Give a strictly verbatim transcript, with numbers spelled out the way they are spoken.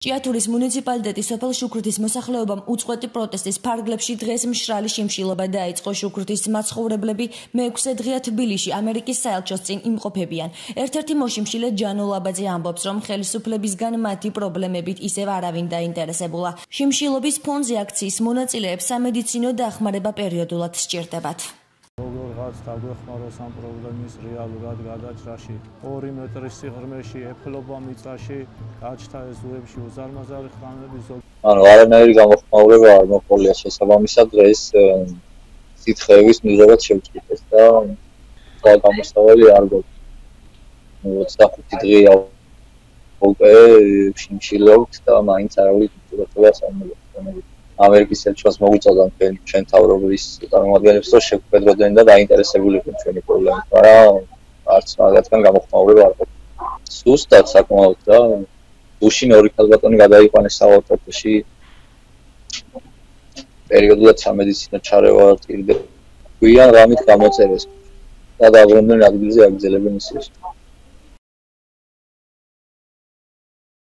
ჭიათურის მუნიციპალიტეტის სოფელ შუქრითის მოსახლეობამ უწყვეტი პროტესტის ფარგლებში დღეს მშრალი შიმშილობა დაიწყო. შუქრითის მაცხოვრებლები მეექვსე დღეა თბილისში ამერიკის საელჩოს წინ იმყოფებიან. ერთ-ერთი მოშიმშილე ჯანო ლაბაძე ამბობს, რომ ხელისუფლებისგან მათი პრობლემებით ისევ არავინ დაინტერესებულა. შიმშილობის ფონზე აქციის მონაწილეებს სამედიცინო დახმარება პერიოდულად სჭირდებათ. Როგორც დაგვეხმაროს ამ პრობლემის რეალურად გადაჭრაში, ორი მეტრის სიღრმეში, ეფლობა მიწაში, გაჩნდა ეს ზღვებში უზარმაზარი ხანები ზოგი. ანუ არანაირი გამოხმაურება არ მოყოლია შესაბამისად დღეს სითხეების მიღებაც შევწყვიტეს და გამოსავალი არ გვაქვს. ოცდახუთი დღეა უკვე შიმშილობთ და მაინც არავის უწყვეტობას არ მოგვეწონებია. ამერიკის საელჩოს მოგვიწოდა ჩვენ თავრობის წარმომადგენლებს, რომ შევხვდროდნენ და დაინტერესებულიყვნენ ჩვენი პრობლემით, მაგრამ არც მაგათგან გამოხმაურება არ ყოფილა. სუსტად საკმაოდ და გუშინ ორი ქალბატონი გადაიყვანეს საავადმყოფოში. პერიოდულად სამედიცინო ჩარევა ტირდება. გვიან რამით გამოწერეს და დაბრუნდნენ ადგილზე აგრძელებენ ისევ.